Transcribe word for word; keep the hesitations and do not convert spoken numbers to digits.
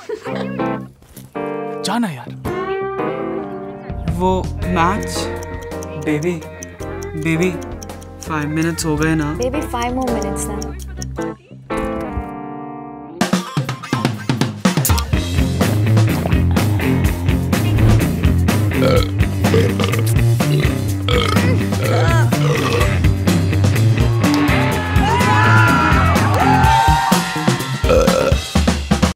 जाना यार। वो match baby baby five minutes हो गए ना। बेबी फाइव मोर मिनट्स ना।